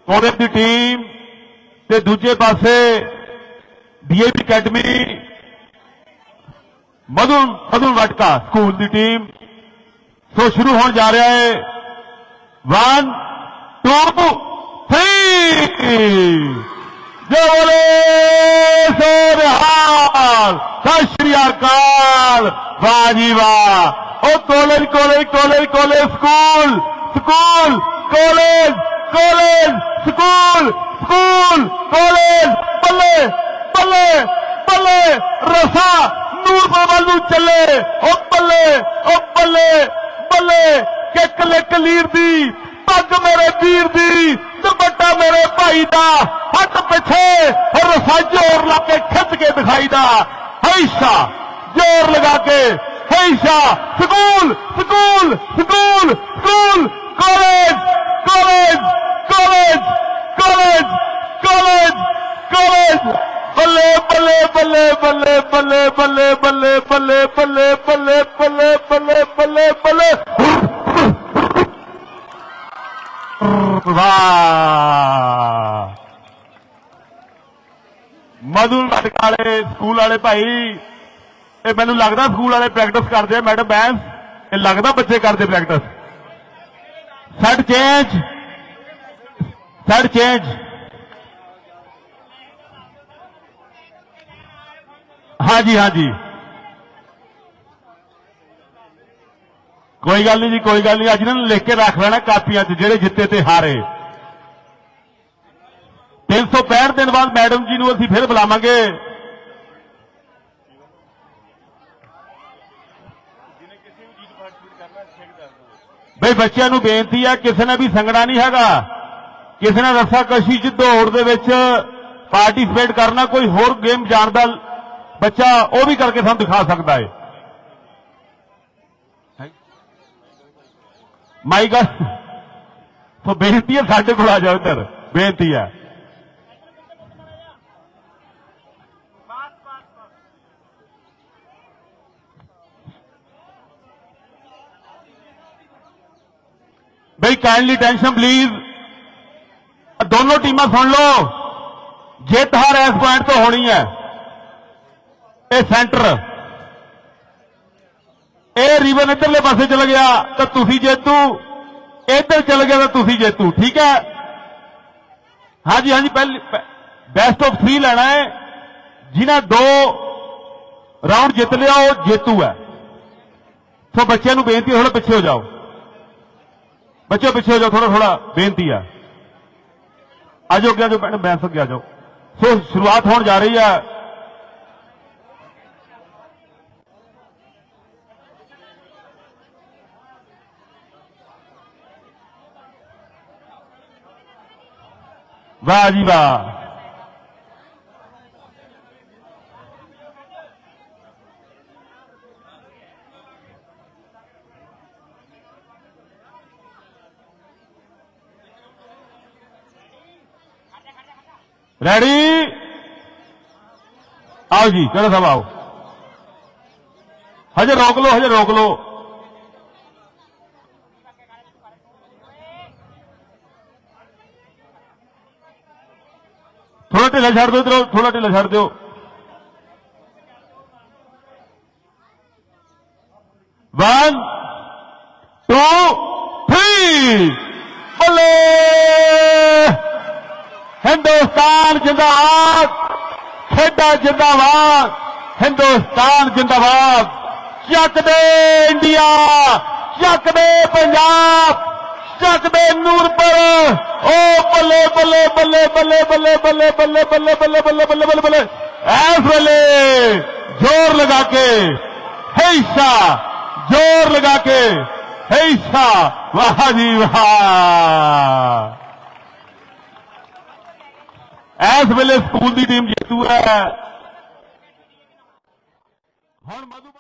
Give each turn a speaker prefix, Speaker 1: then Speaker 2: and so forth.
Speaker 1: College की team ते दूजे पासे DAV academy Madhu Vatka school की टीम। सो शुरू होने जा रहा है 1 2 3 जो बोले सो निहाल सत श्री अकाल। वाह जी वाह। ओ college college college college school school college college school school college बल्ले बल्ले बल्ले रसा नूरपुर वालू चले। ओ बल्ले ओ बल्ले बल्ले किक लिक लीर दी पग मेरे वीर दी दुपट्टा मेरे भाई दा हट पिछे और रसा जोर ला के खिंच के दिखाई दा। हैशा जोर लगा के हैशा school school school school college college college college college college. बल्ले बल्ले बल्ले बल्ले बल्ले बल्ले बल्ले बल्ले बल्ले बल्ले बल्ले बल्ले बल्ले बल्ले। वाह मधु वटका वाले स्कूल वाले भाई ये मैनू लगता स्कूल वाले प्रैक्टिस करते हैं। मैडम बैंस ये लगता बच्चे करते practice. Set change set change. हाँ जी हाँ जी कोई गल नहीं जी कोई गल नहीं। अज इन्होंने लिख के रख लेना कापियां जेड़े जिते ते हारे। 365 दिन बाद मैडम जी को असीं फिर बुलावांगे। बई बच्चों को बेनती है किसी ने भी संगना नहीं हैगा। किसी ने रस्साकशी च दौड़ दे विच पार्टिसिपेट करना कोई होर गेम जानदा बच्चा वो भी करके सानूं दिखा सकता है। माई गल तो बेनती है साडे कोल आ जाओ इधर बेनती है। भाई काइंडली टेंशन प्लीज। दोनों टीमां सुन लो जित हार इस पॉइंट तो होनी है। ये सेंटर ये रिबन इधरले पासे चल गया तो तुसी जेतू इधर चल गया तो तुसी जेतू। ठीक है हाँ जी पहले बेस्ट ऑफ 3 लेना है। जिन्हें 2 राउंड जित लिया वो जेतू है। तो बच्चों को बेनती है थोड़ा पिछे हो जाओ। बच्चों पिछे हो जाओ थोड़ा थोड़ा बेनती है। आ जाओ क्या जो बैंस अगे आ जाओ। सो शुरुआत होने जा रही है। वाह जी वाह। रेडी आओ जी केड़ा साहब आओ। हजे रोक लो हजे रोक लो। थोड़ा ढिला छड़ दो इधर थोड़ा ढिला छड़ दो। वन टू थ्री बल्ले हिंदुस्तान जिंदाबाद खेडा जिंदाबाद हिंदुस्तान जिंदाबाद। चक दे इंडिया चक दे पंजाब चक दे नूरपुर। ओ बल्ले बल्ले बल्ले बल्ले बल्ले बल्ले बल्ले बल्ले बल्ले बल्ले बल्ले बल्ले बल्ले। इस वेले जोर लगा के हैशा जोर लगा के हैशा। वाह जी वाह। इस वेले स्कूल की टीम जीतू है। हुण मधु